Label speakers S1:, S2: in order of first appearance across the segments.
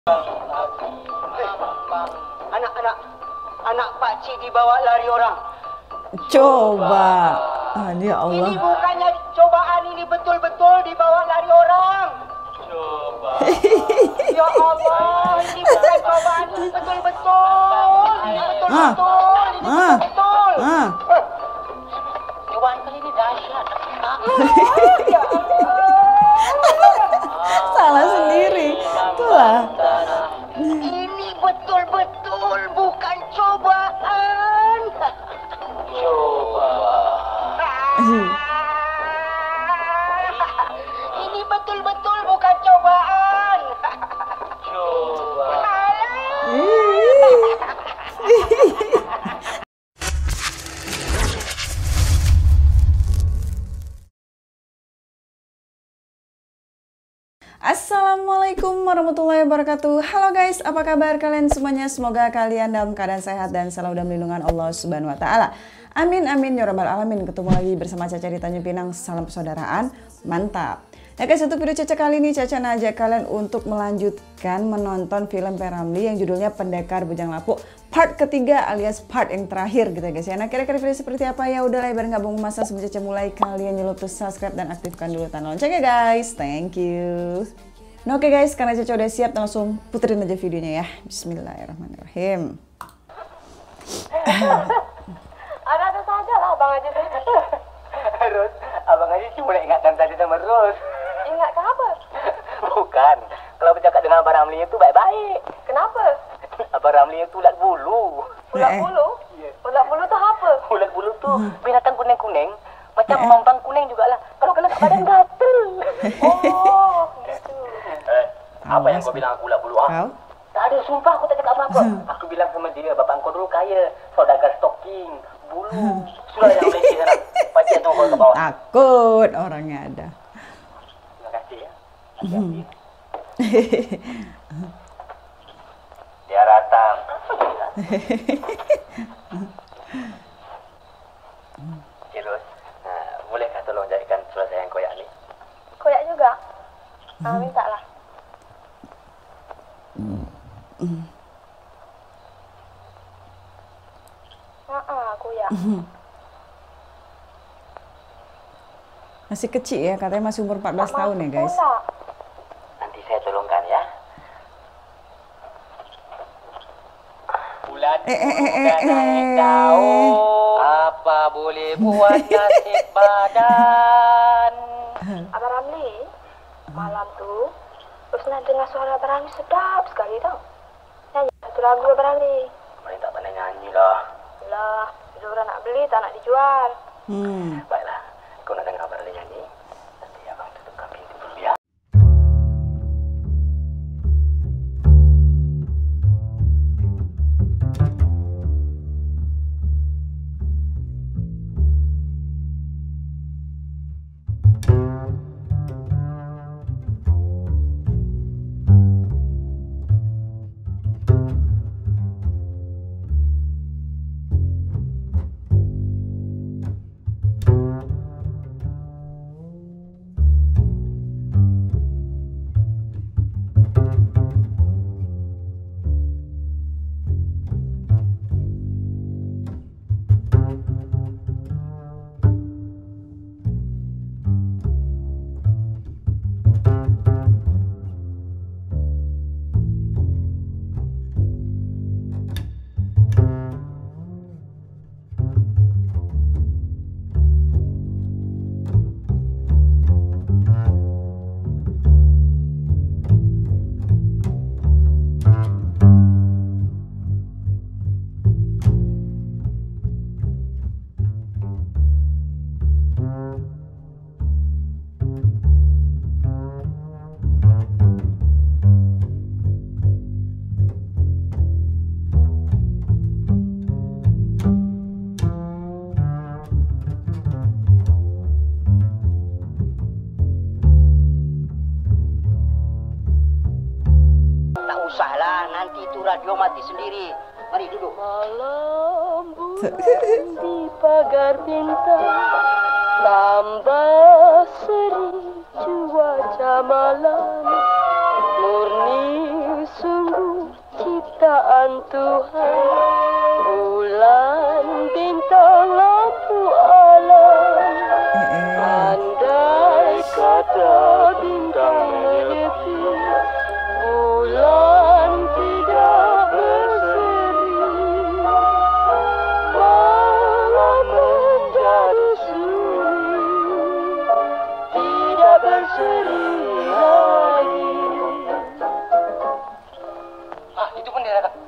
S1: Anak-anak, anak pakcik dibawa lari orang.
S2: Coba. Ya Allah.
S1: Ini bukannya cobaan, ini betul-betul dibawa lari orang.
S3: Coba.
S1: Ya Allah, ini bukan cobaan, ini betul-betul. Ini betul-betul. Ini betul-betul.
S3: Cobaan kali ini dahsyat.
S1: Ya Allah.
S2: Salah sendiri. Itulah.
S1: Ini betul-betul bukan cobaan.
S3: Coba.
S1: Ini betul-betul bukan cobaan.
S3: Coba.
S2: Assalamualaikum warahmatullahi wabarakatuh. Halo guys, apa kabar kalian semuanya? Semoga kalian dalam keadaan sehat dan selalu dalam lindungan Allah Subhanahu wa taala. Amin amin ya rabbal alamin. Ketemu lagi bersama Caca di Tanjung Pinang. Salam persaudaraan. Mantap. Ya guys, untuk video Caca kali ini Caca ngajak kalian untuk melanjutkan menonton film P.Ramlee yang judulnya Pendekar Bujang Lapuk part ketiga alias part yang terakhir gitu ya guys ya. Nah, kira-kira video seperti apa ya? Udah lah, biar nggak buang masa sebelum Caca mulai, kalian jangan lupa subscribe dan aktifkan dulu tanda loncengnya guys. Thank you. Nah oke guys, karena Caca udah siap, langsung puterin aja videonya ya. Bismillahirrahmanirrahim.
S4: Ada saja lah Abang Haji.
S3: Ros, Abang Haji cuma ingatkan tadi sama Ros.
S4: Ingat ke apa?
S3: Bukan, kalau bercakap dengan Abang Ramlee itu baik-baik.
S4: Kenapa?
S3: Abang Ramlee itu ulat bulu.
S4: Ulat bulu? Ulat bulu tu apa?
S3: Ulat bulu tuh binatang kuning-kuning, macam mampang kuning juga lah. Kalau kena kat badan gatel.
S4: Oh, gitu.
S3: Apa yang kau bilang aku ulat bulu?
S2: Kau?
S3: Tak ada, sumpah aku tak cakap apa-apa. Aku bilang sama dia, bapak kau dulu kaya, saudagar stocking, bulu. Sudah yang leceh sana. Pacik tu kau ke bawah.
S2: Takut orangnya ada.
S3: Terima kasih ya. Hati-hati. Dia datang. Cirus, bolehkah tolong jadikan selesai yang koyak ni?
S4: Koyak juga? Minta lah. Koyak.
S2: Masih kecil ya, katanya masih umur 14 tahun ya guys.
S3: Nanti saya tolongkan ya. Bulan naik daun, apa boleh buat nasib badan.
S4: Abang Ramlee, malam tu Usna dengar suara Abang Ramlee sedap sekali tau. Nyanyi satu lagu Abang Ramlee.
S3: Kemarin tak pandai nyanyi lah.
S4: Lah, bila orang nak beli tak nak dijual.
S3: Baiklah, kau nak dengar Abang Ramlee nyanyi. Nanti abang tutupkan pintu dulu ya.
S1: Usahlah, nanti itu radio mati sendiri. Mari duduk.
S4: Malam bulan di pagar bintang, tambah seri cuaca malam, murni
S1: Tuhan, Tuhan, bulan bintang lampu alam. Andai kata bintang menyepi, bulan tidak berseri, malam menjadi sunyi, tidak berseri lagi. Itu pun dia kata.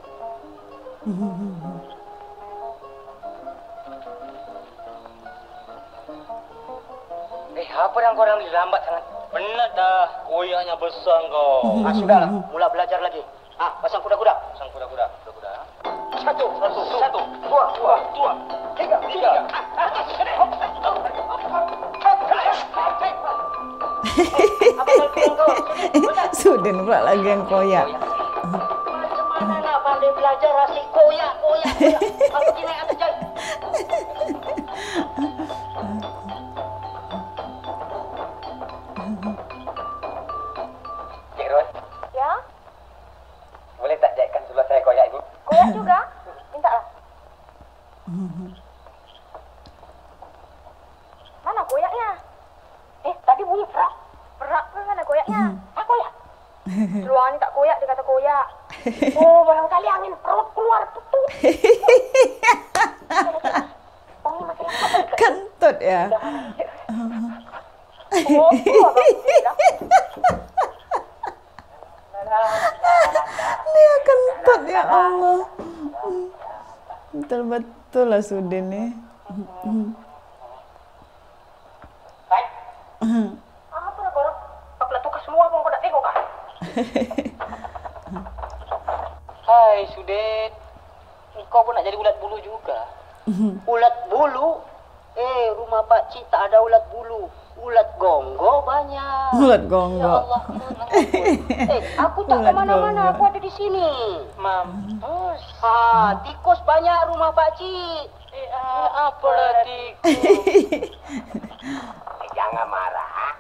S1: Apa yang korang lambat sangat?
S3: Benar dah, koyaknya besar kau.
S1: Sudahlah, mula belajar lagi. Pasang kuda-kuda.
S3: Pasang kuda-kuda, kuda-kuda.
S1: Satu, dua, tiga.
S2: Sudin pula lagi yang koyak.
S1: Macam mana nak pandai belajar asyik koyak. Aku gini atas jalan.
S3: Cik Ros,
S4: Ya,
S3: boleh tak jaitkan sebelah saya koyak ini?
S4: koyak juga. Minta lah. Mana koyaknya?
S1: Tadi bunyi perak.
S4: Perak ke mana koyaknya?
S1: Koyak.
S4: Luar ni tak koyak, dia kata koyak.
S1: Oh, barangkali angin perut keluar tutup.
S2: Kentut ya.
S4: Oh, abang bilang.
S2: Dia kentut ya Allah. Betul-betul lah Sudin nih.
S1: Apa nak korang? Aku nak tukar semua pun kau nak tengok kah? Hai Sudin, kau pun nak jadi ulat bulu juga? Ulat bulu? Rumah Pak Cik tak ada ulat bulu. Ulat gonggo banyak.
S2: Ulat
S1: Ya
S2: gonggok.
S1: Allah, aku tak
S2: Ulat
S1: kemana-mana,
S2: gonggo.
S1: aku ada di sini. Mampus. Tikus banyak rumah Pak Cik. Apalah tikus? Jangan marah.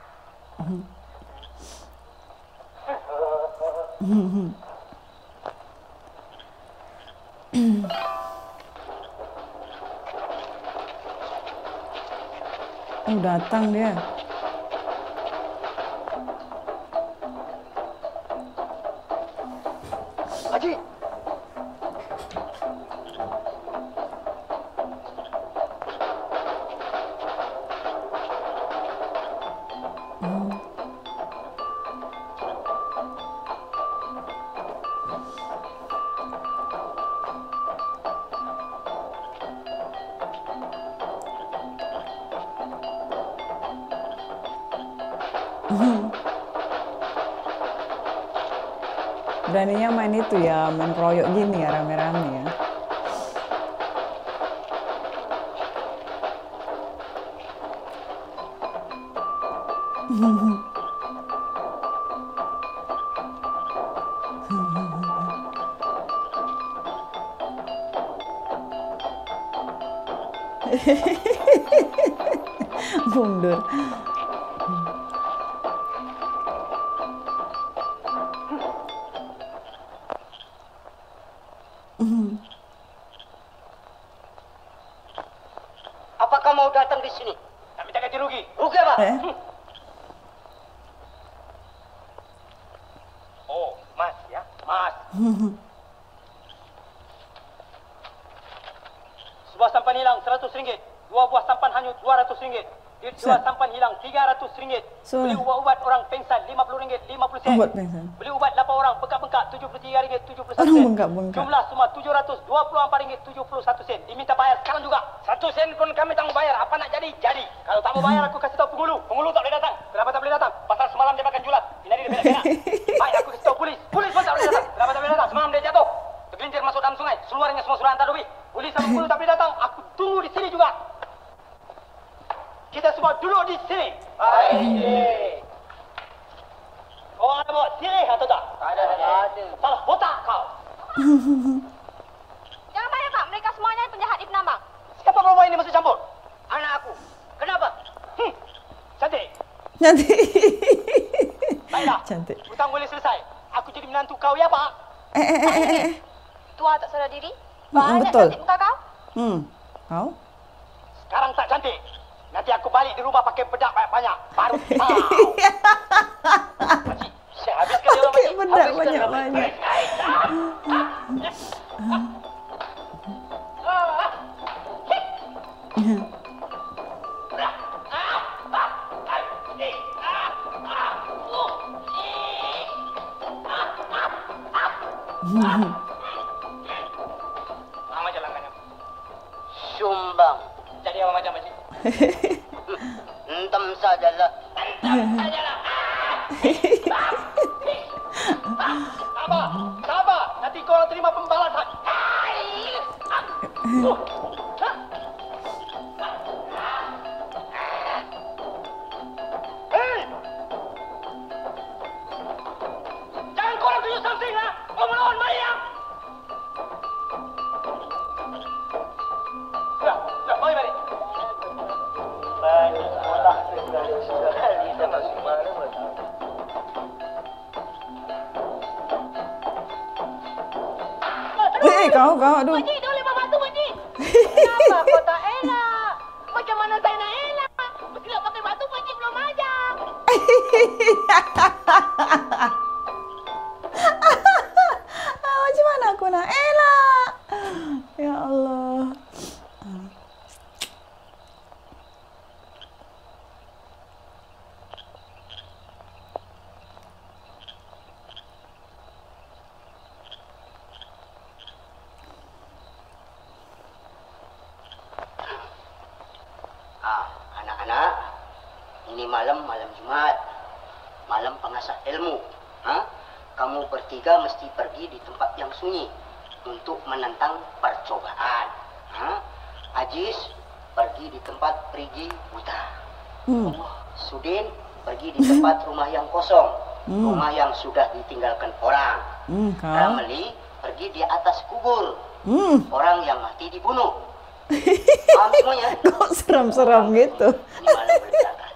S2: Datang dia.
S1: Haji.
S2: Beraninya main itu ya, main keroyok gini ya, rame-rame ya. Mundur.
S1: Apakah mau datang di sini?
S3: Tak minta ganti rugi.
S1: Rugi apa?
S3: Oh, Mas ya, Mas.
S5: Sebuah sampan hilang RM100, dua buah sampan hanyut RM200, dua sampan hilang RM300.
S2: So-
S5: Beli ubat-ubat orang pengsan RM50, 50 sen.
S2: Ubat pengsan.
S5: Beli ubat 8 orang bengkak-bengkak RM73, 71
S2: Orang
S5: sen.
S2: bengkak-bengkak.
S5: Jumlah semua RM724, 71 sen. Diminta bayar sekarang juga.
S3: 1 sen pun kami tak mau bayar. Apa nak jadi? Jadi.
S5: Kalau tak mau bayar aku kasih tahu penghulu. Penghulu tak boleh datang. Kenapa tak boleh datang? Pasal semalam dia makan julat. Ini dia berak-berak. Baik aku kasih tahu polis. Polis pun tak boleh datang. Kenapa tak boleh datang? Semalam dia jatuh. Tergelincir masuk dalam sungai. Seluarnya semua sudah hantar duit. Polis sama penghulu tak boleh datang. Aku tunggu di sini juga. Kita semua duduk di sini.
S3: Baik.
S5: Kau ada bawa sirih atau tak?
S3: Ada.
S5: Salah botak kau.
S4: Jangan bayar Pak, mereka semuanya penjahat di penambang.
S5: Siapa perempuan ini masuk campur?
S1: Anak aku. Kenapa?
S5: Cantik.
S2: Nanti.
S5: Baiklah.
S2: Cantik.
S5: Hutang boleh selesai. Aku jadi menantu kau ya, Pak.
S4: Tua tak sadar diri. Banyak
S2: betul.
S4: cantik muka kau.
S2: Kau?
S5: Sekarang tak cantik. Nanti aku balik di rumah pakai bedak banyak-banyak. Baru tahu. Pakcik, saya habiskan dia orang
S2: Pakai
S5: pakcik.
S2: bedak
S5: Habiskan dia orang,
S2: banyak-banyak.
S5: Mama jalankannya.
S1: Sumbang.
S5: Jadi apa macam pakcik?
S1: Entam sajalah.
S5: Sabar, sabar. Nanti kau terima pembalasan. Hei! Jangan korang tunjuk something, ha? Kau melawan Maria. Sudah, mari.
S1: Banyak otak sekali sama si Mara.
S2: Kau, aduh.
S4: Pakcik, dah boleh bantu pakcik. Kenapa kau tak elak? Macam mana saya nak elak? Mesti nak pakai batu pakcik belum ajar.
S2: Macam mana aku nak elak? Ya Allah.
S1: Anak-anak, ini malam Jumat, malam pengasah ilmu. Kamu bertiga mesti pergi di tempat yang sunyi untuk menentang percobaan. Ajis pergi di tempat perigi buta. Sudin pergi di tempat rumah yang kosong, rumah yang sudah ditinggalkan orang.
S2: Kau?
S1: Ramli pergi di atas kubur, orang yang mati dibunuh. Paham semuanya?
S2: Kok seram-seram gitu?
S1: Ini malam berdatangan.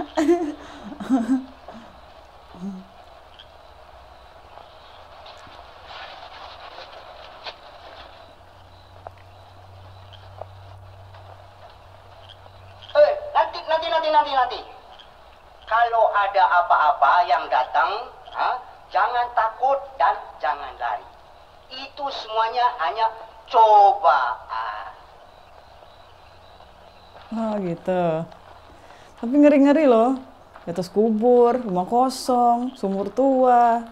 S1: Nanti. Kalau ada apa-apa yang datang, jangan takut dan jangan lari. Itu semuanya hanya cobaan.
S2: Oh gitu. Tapi ngeri-ngeri loh. Di atas kubur, rumah kosong, sumur tua.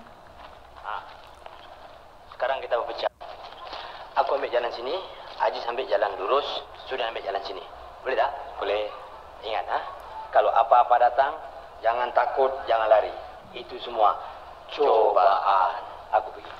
S5: Sekarang kita berpecah. Aku ambil jalan sini, Ajis ambil jalan lurus, Sudah ambil jalan sini. Boleh tak? Boleh. Ingat, kalau apa-apa datang, jangan takut, jangan lari. Itu semua cobaan. Aku pergi.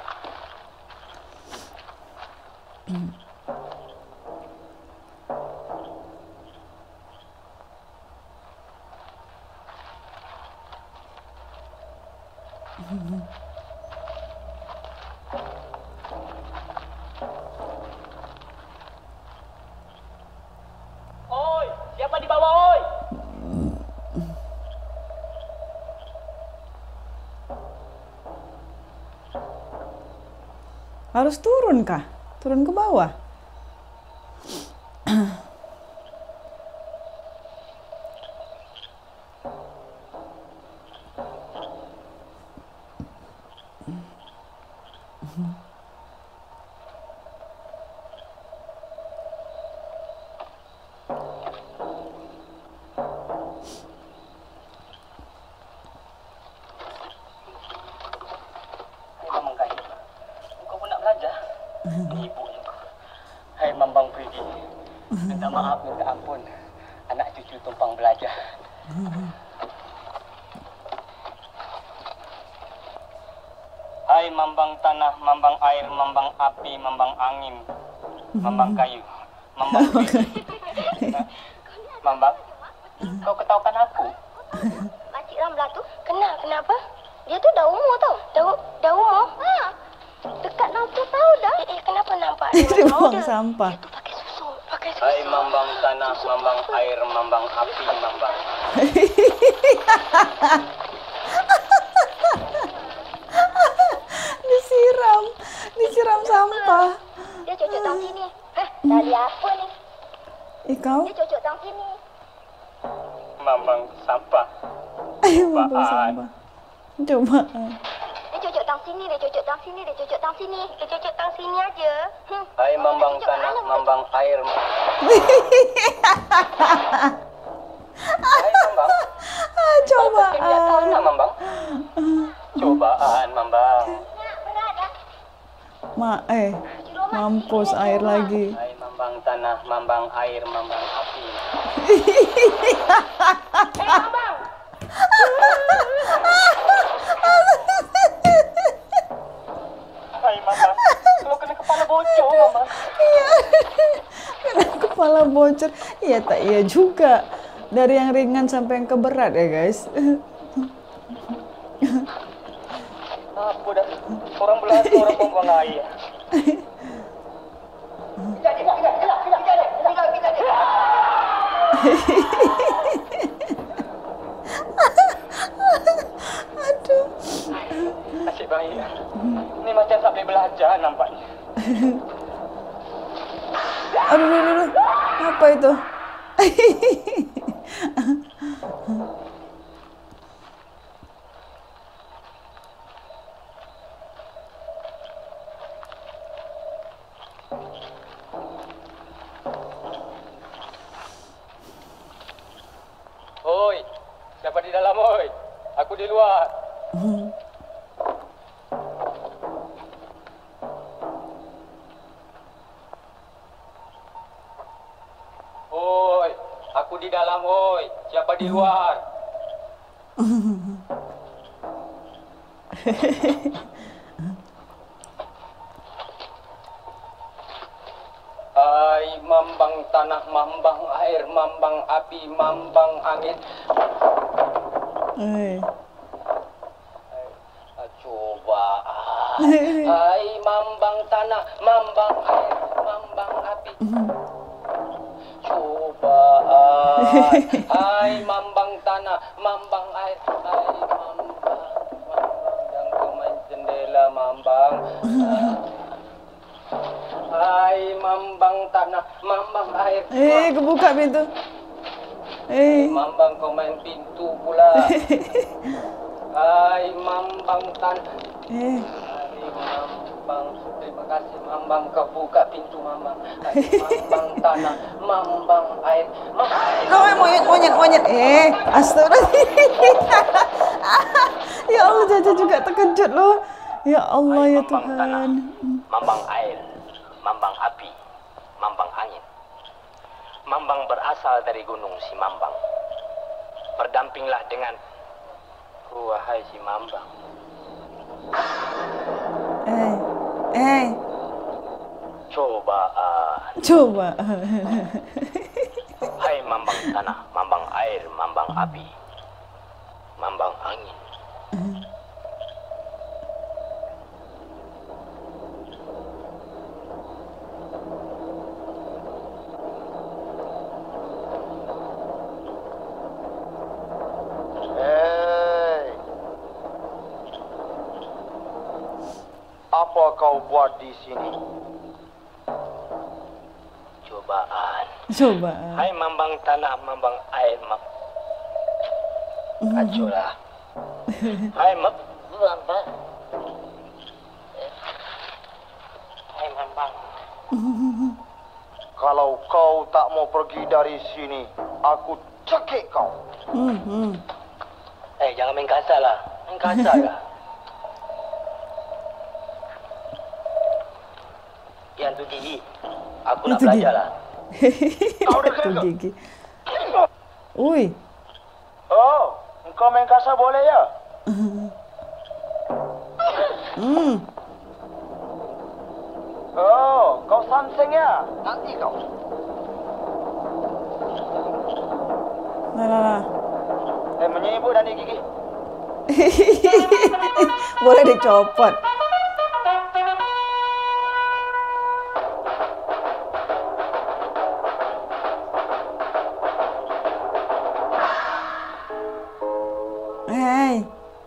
S5: Oi, siapa di bawah, oi?
S2: Harus turun kah? Turun ke bawah?
S5: Hai Mambang Prigi, minta maaf, minta ampun. Anak cucu tumpang belajar. Hai Mambang tanah, Mambang air, Mambang api, Mambang angin, Mambang kayu, Mambang Prigi. Mambang, kau ketahukan aku?
S4: Makcik Ramlah tu kenapa? Dia tu dah umur tau. Dah umur. Dekat 60 tahun dah. Kenapa nampak?
S2: Dia buang sampah.
S4: Dia tu pakai susu.
S5: Hai Mambang tanah, Mambang air, Mambang api, Mambang.
S2: Disiram sampah.
S4: Dia cocok tang sini. Tali apa ni?
S2: Kau?
S4: Dia cocok tang sini.
S5: Mambang sampah.
S2: Mambang sampah. Cobaan.
S4: Dia cocok tang sini, dia cocok tang sini, dia cocok tang sini. Dia cocok tang sini aja.
S3: Hai mambang tanah, mambang air. Hai mambang.
S2: Cobaan.
S3: Mambang. Cobaan mambang.
S2: Mampus air lagi.
S3: Hai mambang tanah, mambang air, mambang api.
S4: Mambang.
S5: Hai mambang, kalau kena kepala bocor mambang.
S2: Iya. Kena kepala bocor. Iya tak iya juga. Dari yang ringan sampai yang keberat ya guys.
S5: Apa dah? Orang belah orang buang air.
S2: Aduh.
S5: Asyik baik. Ni macam tak boleh belajar nampaknya.
S2: Aduh. Apa itu?
S5: Oi, siapa di dalam oi? Aku di luar. Oi, aku di dalam oi. Siapa di luar? Hai mambang tanah, mambang air, mambang api, mambang angin. Cobaan. Hai mambang tanah, mambang air, mambang api. Cobaan. Hai mambang tanah, mambang air, hai mambang yang pemain jendela mambang. Hai mambang tanah, mambang air.
S2: Kebuka pintu.
S5: Mambang kau main pintu pula. Hai mambang tanah. Hai mambang, terima kasih mambang kau buka pintu mambang. Hai mambang tanah, mambang air, mambang.
S2: Monyet. Astagfirullahaladzim. Ya Allah, Caca juga terkejut loh. Ya Allah ya Tuhan.
S3: Mambang air, mambang api, mambang angin. Mambang berasal dari gunung si Mambang. Berdampinglah dengan wahai si Mambang. Coba. Hai mambang tanah, mambang air, mambang api, mambang angin.
S6: Apa kau buat di sini?
S3: Cobaan.
S2: Hai
S3: mambang tanah, mambang air, aculah. Hai mambang. Hai mambang.
S6: Kalau kau tak mau pergi dari sini, aku cekik kau.
S3: Jangan main kasar lah. Main kasar lah. Yang tu gigi. Aku nak belajar lah.
S6: Kau dengar ke?
S2: Gigi. Ui.
S6: Oh, engkau main kasar boleh ya? Oh, kau samseng ya? Nanti kau.
S2: Lah.
S6: Menyibuk dan gigi.
S2: Boleh dicopot. Hey.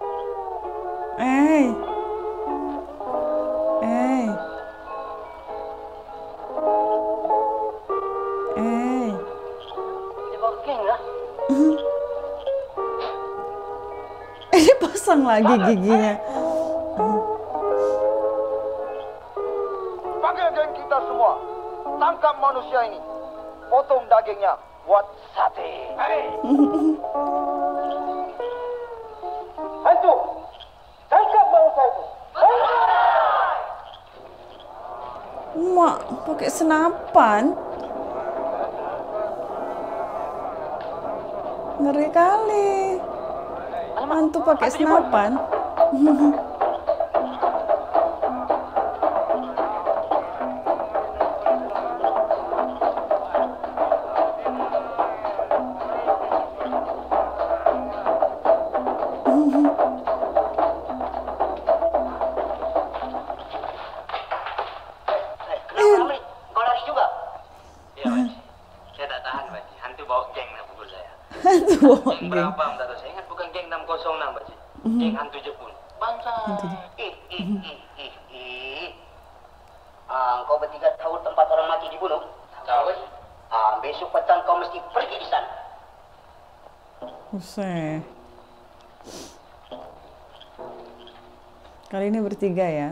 S2: pasang lagi giginya.
S6: Panggil geng kita semua. Tangkap manusia ini. Potong dagingnya. Buat sate.
S5: Hantu, tangkap bangsa itu.
S2: Mak pakai senapan. Ngeri kali. Hantu pakai senapan.
S1: Kenapa Ramli? Kau lari juga?
S5: Iya, Pak. Saya tak tahan, Pak. Hantu bawa geng nak pukul saya.
S2: Hantu
S5: Geng
S2: bohong.
S5: berapa, tak tahu. Saya ingat bukan geng 606, Pak. Geng hantu Jepun. Bangsa.
S1: Kau bertiga tahu tempat orang mati dibunuh?
S5: Tahu.
S1: Besok petang kau mesti pergi di sana.
S2: Buset. Kali ini bertiga ya.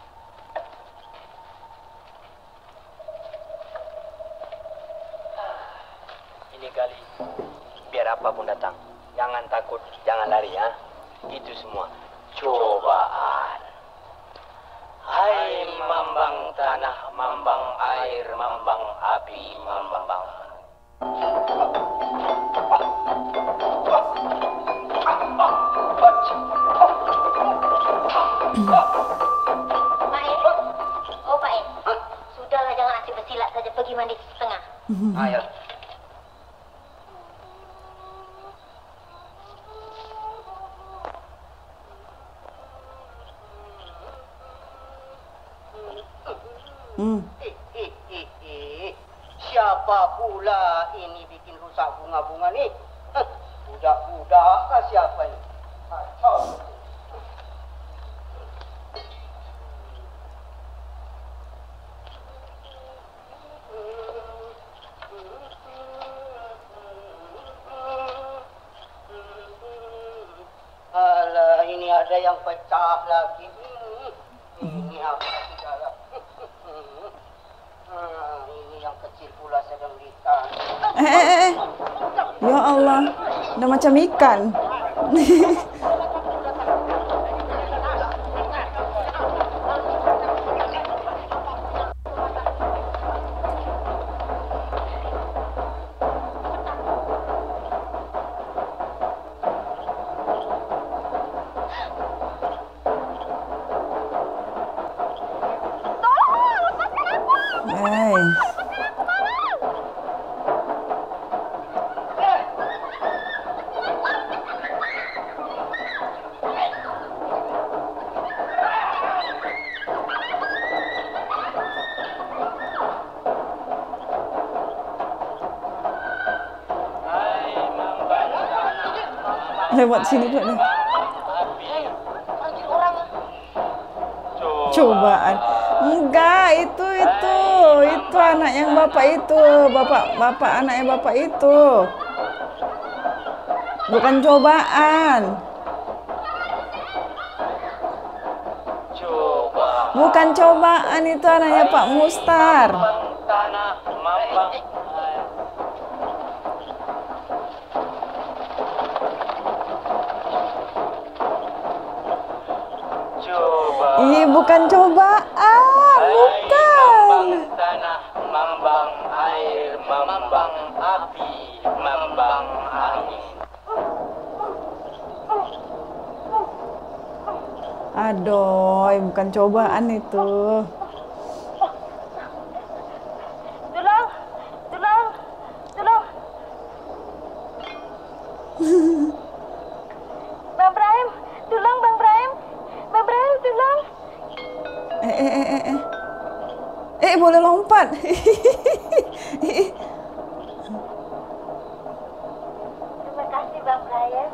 S5: Ini kali, biar apapun datang, jangan takut, jangan lari ya. Itu semua cobaan. Hai mambang tanah, mambang air, mambang api, mambang.
S4: Oh Pak sudahlah jangan asyik bersilat saja, pergi mandi setengah.
S1: Ayo. Siapa pula ini bikin rusak bunga-bunga nih? Budak-budak kah siapa ini? Kacau. Alah, ini ada yang pecah lagi. Ini apa segala? Ini yang kecil pula sedang ditahan.
S2: Ya Allah, udah macam ikan. Hey. Lewat sini pula nih. Cobaan. Enggak, itu anak yang bapak itu, bapak anaknya bapak itu. Bukan cobaan. Bukan cobaan, itu anaknya Pak Mustar.
S5: Tanah, mambang.
S2: Ih, bukan cobaan, bukan.
S5: Tanah, mambang air, mambang api, mambang angin.
S2: Aduh, bukan cobaan itu.
S4: Tolong, tolong, tolong. Bang Brahim, tolong Bang Brahim. Bang Brahim, tolong.
S2: Boleh lompat.
S4: Terima kasih Bang Brahim.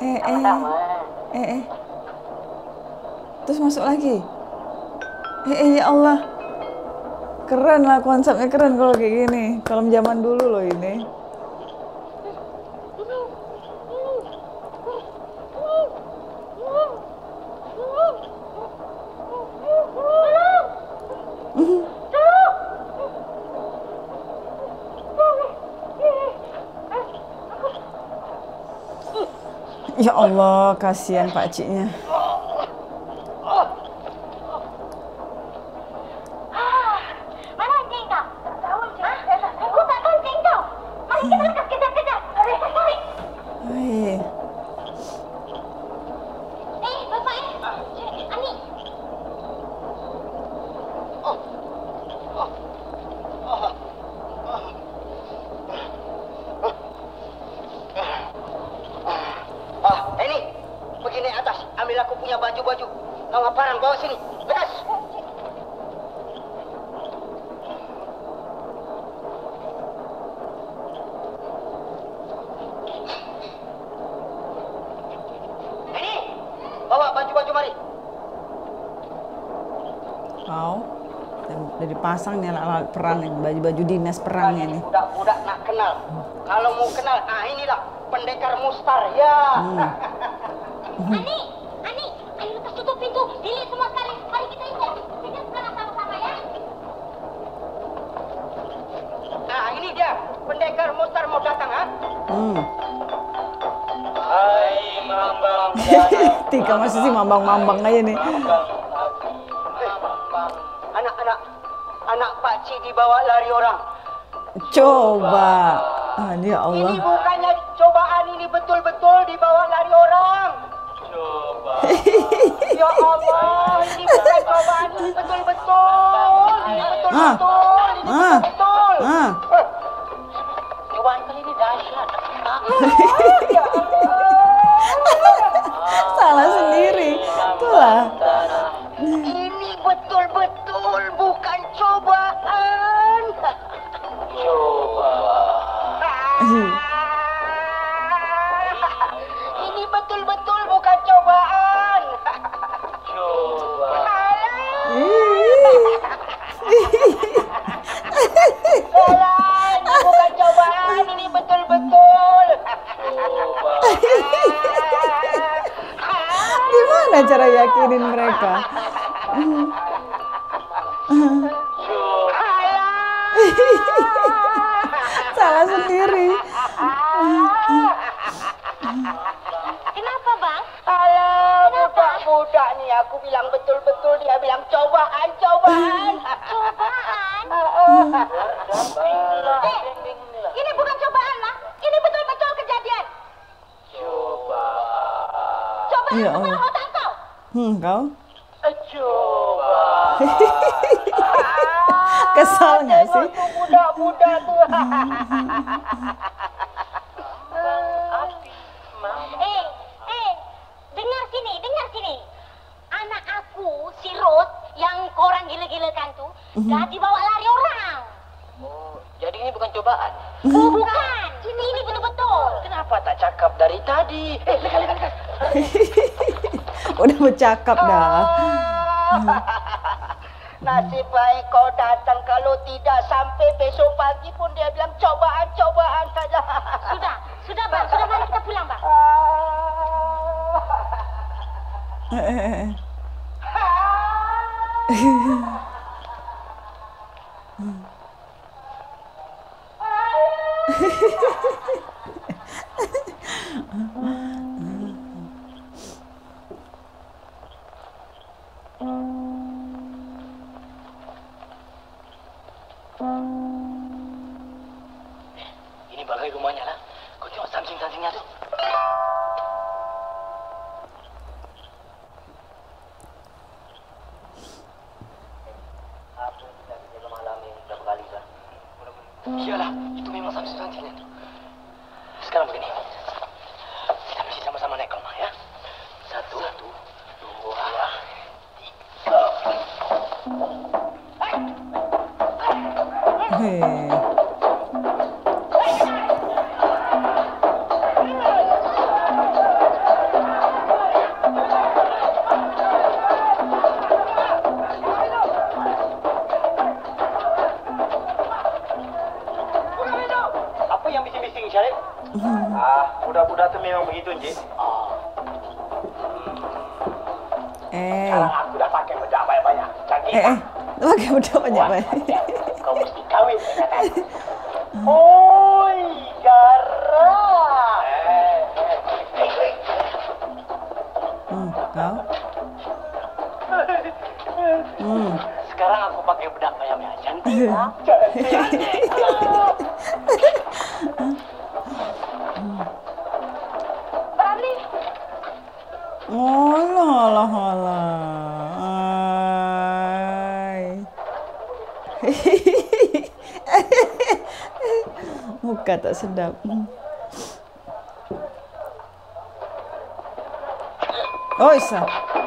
S2: Terus masuk lagi. Ya Allah. Keren lah, konsepnya keren kalau kayak gini. Film zaman dulu loh ini. Ya Allah, kasihan Pak Ciknya.
S4: Mana anjing kau? Tak tahu, Cik. Aku tak tahu anjing kau. Mari kita lekas kejar-kejar. Tarik.
S2: Hai.
S4: Bapak Cik, Ani.
S1: Ini, pergi naik atas. Ambil aku punya baju-baju. Kau ngaparan bawa sini. Lekas. Ini, bawa baju-baju mari.
S2: Kau udah dipasang nih alat-alat perang nih, baju-baju dinas perangnya nih.
S1: Budak-budak nak kenal. Kalau mau kenal, inilah pendekar mustar. Ya.
S4: Ani, ayo lekas tutup pintu. Dilihat semua sekali. Mari kita ikut. Kita sekarang sama-sama ya.
S1: Ini dia. Pendekar mustar mau datang, ha?
S5: Hai Mambang.
S2: Tika masih sih mambang-mambang aja nih.
S1: Anak Pak Cik dibawa lari orang.
S2: Coba. Ya Allah.
S1: Ini bukannya cobaan, ini betul-betul dibawa lari orang.
S5: Coba.
S1: Ya Allah, ini bukan cobaan, ini betul-betul. Ini betul-betul. Ini betul-betul. Cobaan kali ini dahsyat. Ya
S2: Salah sendiri. Itulah.
S1: ini betul-betul bukan cobaan. Ini betul-betul bukan cobaan. Salah, ini bukan cobaan, ini betul-betul.
S2: Gimana cara yakinin mereka? Salah sendiri.
S4: Kenapa, Bang?
S1: Alah, budak-budak nih, aku bilang betul-betul, dia bilang cobaan.
S4: Cobaan? Ini bukan cobaan, Bang. Ini betul-betul kejadian. Cobaan
S2: Ya
S4: kepala
S2: Allah.
S4: otak kau.
S2: Kau?
S1: Coba.
S2: Kesal nggak sih?
S1: Tengok tuh budak-budak tuh.
S4: Dengar sini. Anak aku, si Rose, yang korang gila-gilakan tuh, dah dibawa lari orang.
S1: Oh, jadi ini bukan cobaan.
S4: Oh, bukan. Ini betul-betul.
S1: Kenapa tak cakap dari tadi? Lekas.
S2: Udah bercakap dah.
S1: Nasib baik kau datang, kalau tidak sampai besok pagi pun dia bilang cobaan saja.
S4: Sudah Bang. Sudah, mari kita pulang, Bang.
S1: Ini bagai rumahnya lah. Kau tengok samping-sampingnya tu. Aku sudah jaga malam ini berapa kali dah. Iyalah, itu memang samping-sampingnya tu. Sekarang begini. Kita mesti sama-sama naik ke rumah ya. Satu, dua, tiga.
S2: Hei.
S5: Apa yang bising-bising, Syarif? Budak-budak tu memang begitu, Encik. Sekarang aku dah pakai bedak banyak-banyak. Canggih.
S2: Pakai bedak banyak-banyak.
S5: Kau mesti kahwin dengan aku. Oi, garang. sekarang aku pakai bedak ayamnya. Cantik ya? Cantik.
S4: Ramli.
S2: Olah. Muka tak sedap. Oh, isa.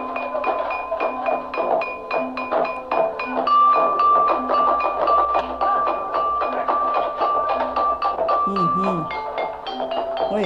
S2: Oi.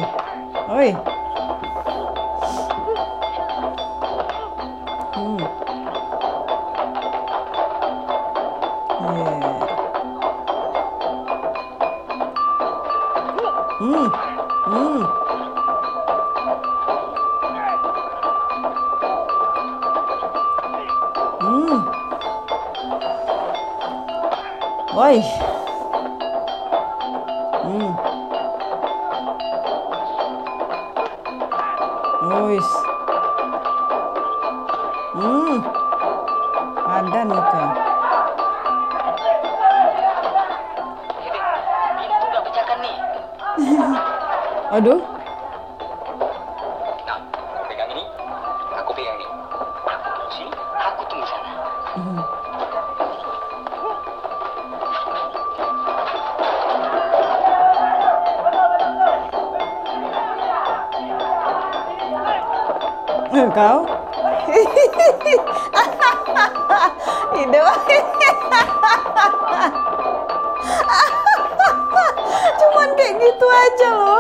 S2: Oi. Ois. Padan muka.
S5: Pintu udah pecahkan nih.
S2: Aduh.
S5: Nah, pegang ini. Aku pegang ini. Aku tunggu sini. Aku tunggu sana.
S2: Kau? Hidup. Cuman kayak gitu aja loh.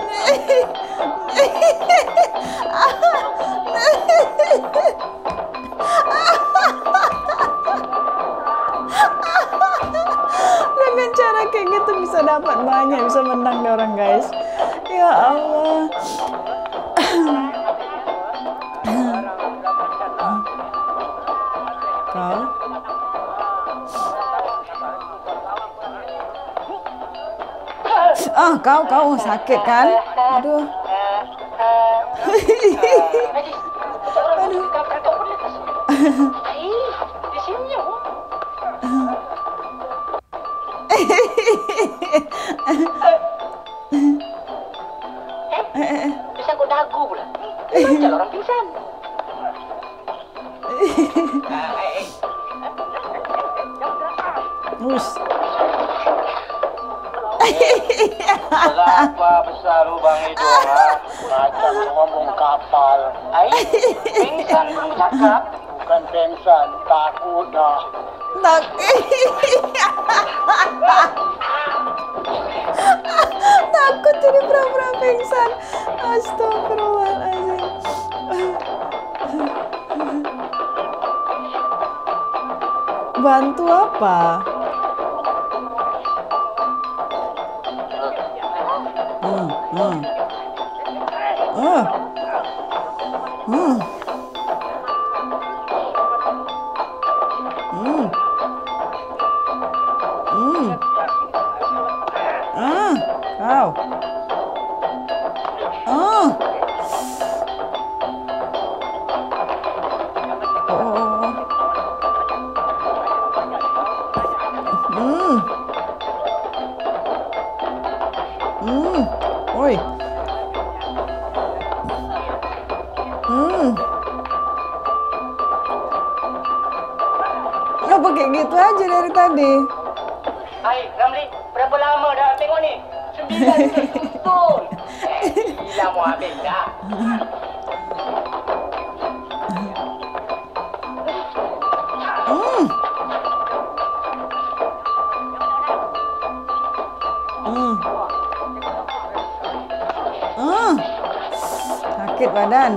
S2: Dengan cara kayak gitu bisa dapat banyak, bisa menang deh orang guys. Ya Allah. Kau sakit kan? Aduh. Aduh.
S5: Di sini ya. Bisa kok dagu pula. Macam orang pingsan.
S2: Us.
S6: Berapa besar lubang itu, macam ngomong kapal.
S5: Pingsan belum bercakap.
S6: Bukan pingsan, takut dah.
S2: Takut jadi pura-pura pingsan. Astagfirullahaladzim. Bantu apa? Oi. Kenapa kayak gitu aja dari tadi?
S5: Hai, Ramli, berapa lama dah tengok ni? 9 betul. Gila mau habis dah.
S2: Sakit badan.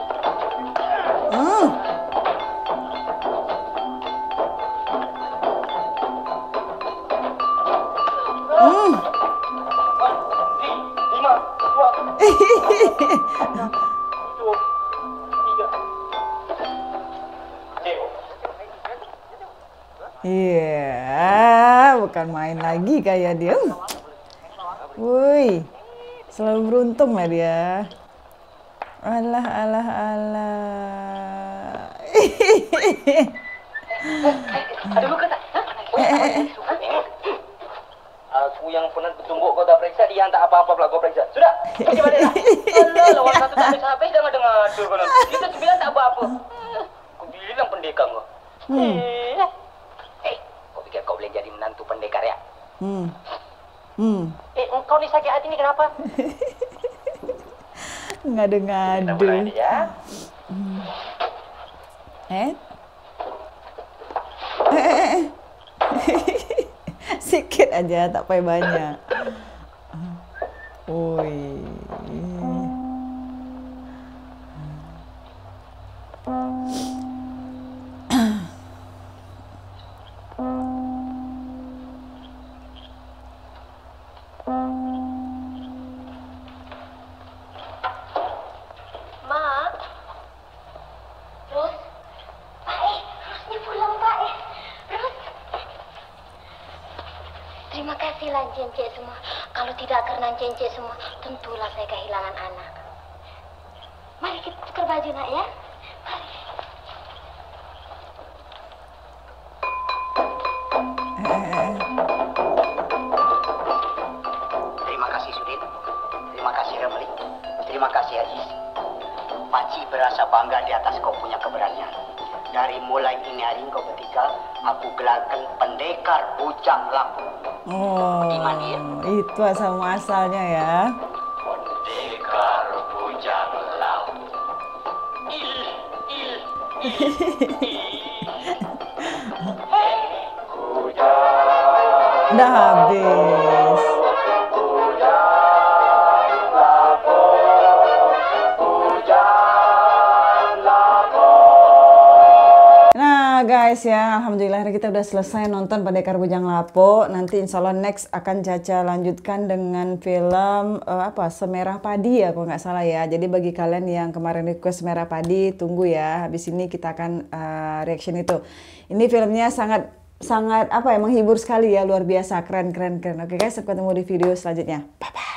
S2: Iya, bukan main lagi kayak dia. Woi, selalu beruntung lah dia. Alah.
S3: Ada luka tak? Aku yang pernah bertumbuk kau tak periksa, dia yang tak apa-apa pula kau periksa. Sudah, pergi balik lah. Alah, lawan satu tak habis-habis dah ngadu-ngadu kau nanti. Kita 9 tak apa-apa. Aku bilang pendekar kau. Kau pikir kau boleh jadi menantu pendekar ya? Kau ni sakit hati ni kenapa?
S2: Ngadu-ngadu.
S3: Kita berani ya.
S2: Sikit aja, tak payah banyak. Woi.
S4: Mak. Terus? Terusnya pulang, Pak. Terus? Terima kasihlah Encik semua. Kalau tidak karena Encik semua, tentulah saya kehilangan anak. Mari kita tukar baju, nak ya.
S1: Terima kasih Sudin. Terima kasih Remli. Terima kasih Aziz. Pakcik berasa bangga di atas kau punya keberanian. Dari mulai ini hari kau bertiga, aku gelarkan pendekar bujang lampung.
S2: Oh, itu asal muasalnya ya.
S1: Pendekar bujang lampung.
S2: Udah habis. Nah guys ya, alhamdulillah kita udah selesai nonton Pendekar Bujang Lapo. Nanti insya Allah next akan Caca lanjutkan dengan film Semerah Padi ya, kalau nggak salah ya. Jadi bagi kalian yang kemarin request Semerah Padi, tunggu ya. Habis ini kita akan reaction itu. Ini filmnya sangat menghibur sekali ya, luar biasa, keren. Oke guys, sampai ketemu di video selanjutnya. Bye bye.